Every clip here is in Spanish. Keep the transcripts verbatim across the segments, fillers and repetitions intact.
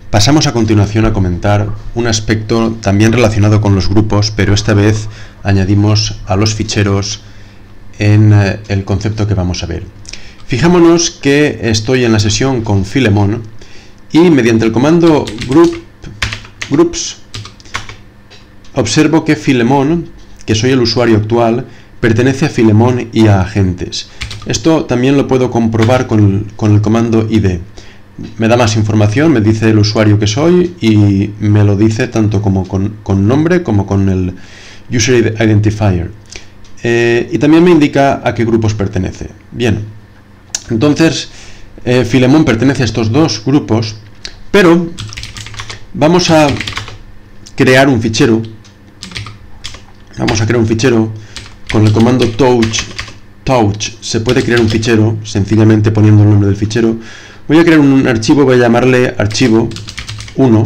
Pasamos a continuación a comentar un aspecto también relacionado con los grupos, pero esta vez añadimos a los ficheros en el concepto que vamos a ver. Fijémonos que estoy en la sesión con Filemón y mediante el comando group, groups observo que Filemón, que soy el usuario actual, pertenece a Filemón y a agentes. Esto también lo puedo comprobar con el, con el comando I D. Me da más información, me dice el usuario que soy y me lo dice tanto como con, con nombre como con el User Identifier. Eh, y también me indica a qué grupos pertenece. Bien, entonces eh, Filemón pertenece a estos dos grupos, pero vamos a crear un fichero. Vamos a crear un fichero con el comando touch. Touch se puede crear un fichero sencillamente poniendo el nombre del fichero. Voy a crear un archivo, voy a llamarle archivo uno.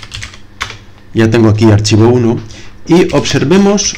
Ya tengo aquí archivo uno. Y observemos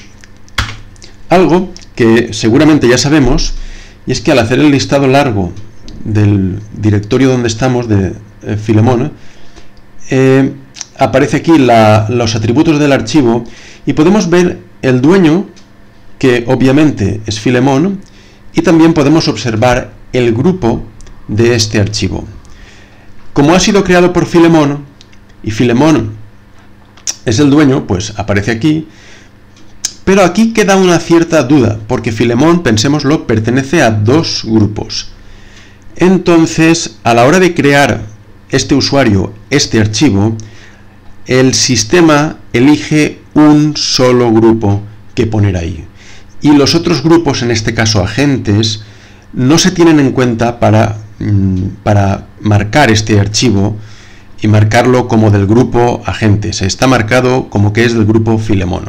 algo que seguramente ya sabemos, y es que al hacer el listado largo del directorio donde estamos, de eh, Filemón, eh, aparece aquí la, los atributos del archivo y podemos ver el dueño, que obviamente es Filemón, y también podemos observar el grupo de este archivo. Como ha sido creado por Filemón y Filemón es el dueño, pues aparece aquí, pero aquí queda una cierta duda, porque Filemón, pensémoslo, pertenece a dos grupos. Entonces, a la hora de crear este usuario, este archivo, el sistema elige un solo grupo que poner ahí. Y los otros grupos, en este caso agentes, no se tienen en cuenta para, para marcar este archivo y marcarlo como del grupo agentes. Está marcado como que es del grupo Filemón.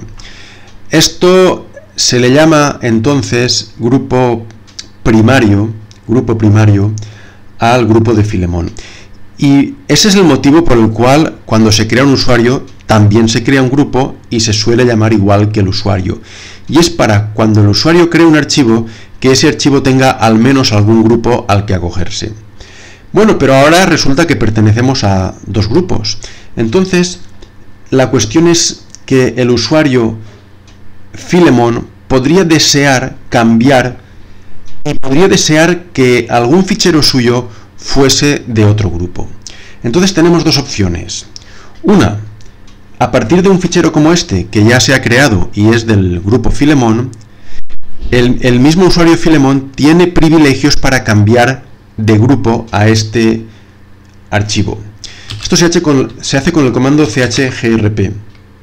Esto se le llama entonces grupo primario, grupo primario al grupo de Filemón. Y ese es el motivo por el cual cuando se crea un usuario también se crea un grupo y se suele llamar igual que el usuario. Y es para cuando el usuario crea un archivo que ese archivo tenga al menos algún grupo al que acogerse. Bueno, pero ahora resulta que pertenecemos a dos grupos. Entonces, la cuestión es que el usuario Filemón podría desear cambiar y podría desear que algún fichero suyo fuese de otro grupo. Entonces tenemos dos opciones. Una, a partir de un fichero como este, que ya se ha creado y es del grupo Filemón, el, el mismo usuario Filemón tiene privilegios para cambiar de grupo a este archivo. Esto se hace con, se hace con el comando chgrp.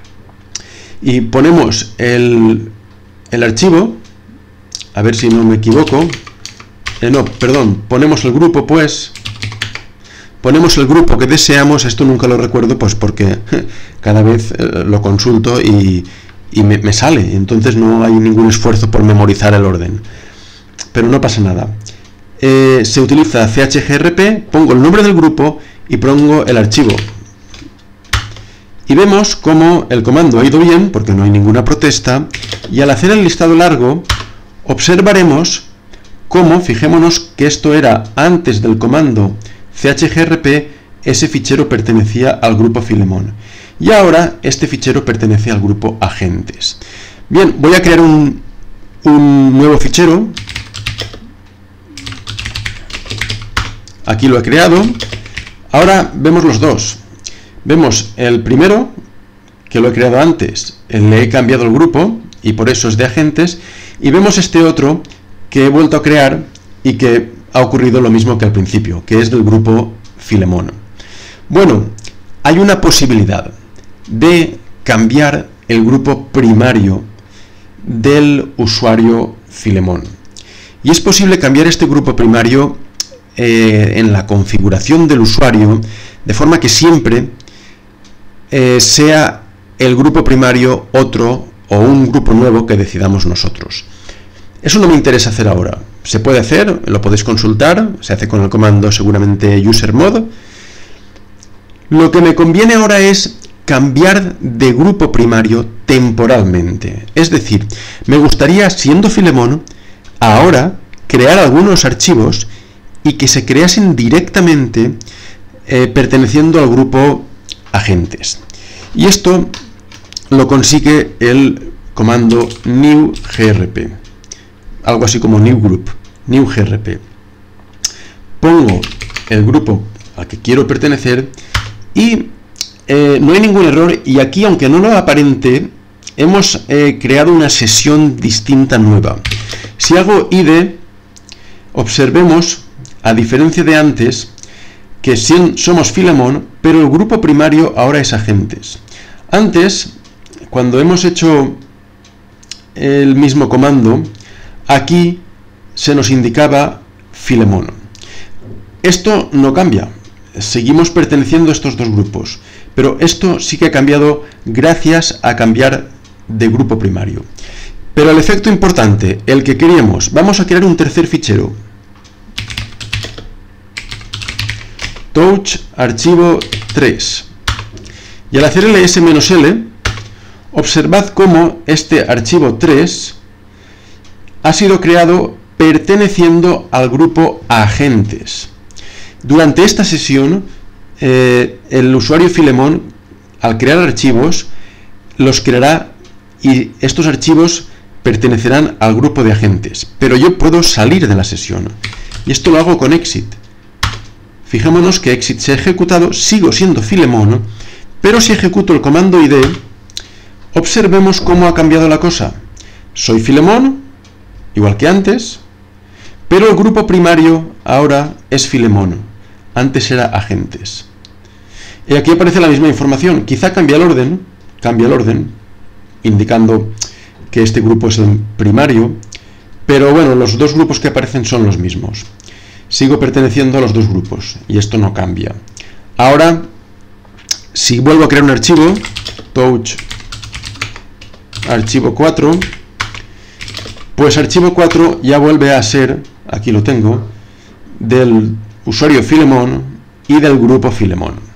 Y ponemos el, el archivo, a ver si no me equivoco, eh, no, perdón, ponemos el grupo, pues, ponemos el grupo que deseamos. Esto nunca lo recuerdo, pues porque cada vez eh, lo consulto y, y me, me sale, entonces no hay ningún esfuerzo por memorizar el orden, pero no pasa nada. Eh, se utiliza chgrp, pongo el nombre del grupo y pongo el archivo. Y vemos cómo el comando ha ido bien, porque no hay ninguna protesta, y al hacer el listado largo, observaremos cómo, fijémonos que esto era antes del comando chgrp, ese fichero pertenecía al grupo Filemón. Y ahora este fichero pertenece al grupo agentes. Bien, voy a crear un, un nuevo fichero. Aquí lo he creado. Ahora vemos los dos. Vemos el primero, que lo he creado antes, le he cambiado el grupo y por eso es de agentes, y vemos este otro que he vuelto a crear y que ha ocurrido lo mismo que al principio, que es del grupo Filemón. Bueno, hay una posibilidad de cambiar el grupo primario del usuario Filemón. Y es posible cambiar este grupo primario eh, en la configuración del usuario, de forma que siempre Eh, sea el grupo primario otro o un grupo nuevo que decidamos nosotros. Eso no me interesa hacer ahora. Se puede hacer, lo podéis consultar, se hace con el comando seguramente usermod. Lo que me conviene ahora es cambiar de grupo primario temporalmente. Es decir, me gustaría, siendo Filemón, ahora crear algunos archivos y que se creasen directamente eh, perteneciendo al grupo agentes. Y esto lo consigue el comando new grp, algo así como new group, new grp. Pongo el grupo al que quiero pertenecer y eh, no hay ningún error, y aquí, aunque no lo aparente, hemos eh, creado una sesión distinta nueva. Si hago id, observemos, a diferencia de antes, que somos Filemón, pero el grupo primario ahora es agentes. Antes, cuando hemos hecho el mismo comando, aquí se nos indicaba Filemón. Esto no cambia, seguimos perteneciendo a estos dos grupos, pero esto sí que ha cambiado gracias a cambiar de grupo primario. Pero el efecto importante, el que queríamos, vamos a crear un tercer fichero. Touch archivo tres. Y al hacer ls-l, observad cómo este archivo tres ha sido creado perteneciendo al grupo agentes. Durante esta sesión, eh, el usuario Filemón, al crear archivos, los creará y estos archivos pertenecerán al grupo de agentes. Pero yo puedo salir de la sesión y esto lo hago con exit. Fijémonos que exit se ha ejecutado, sigo siendo Filemón, pero si ejecuto el comando id, observemos cómo ha cambiado la cosa. Soy Filemón, igual que antes, pero el grupo primario ahora es Filemón, antes era agentes. Y aquí aparece la misma información, quizá cambia el orden, cambia el orden, indicando que este grupo es el primario, pero bueno, los dos grupos que aparecen son los mismos. Sigo perteneciendo a los dos grupos y esto no cambia. Ahora, si vuelvo a crear un archivo, touch archivo cuatro, pues archivo cuatro ya vuelve a ser, aquí lo tengo, del usuario Filemón y del grupo Filemón.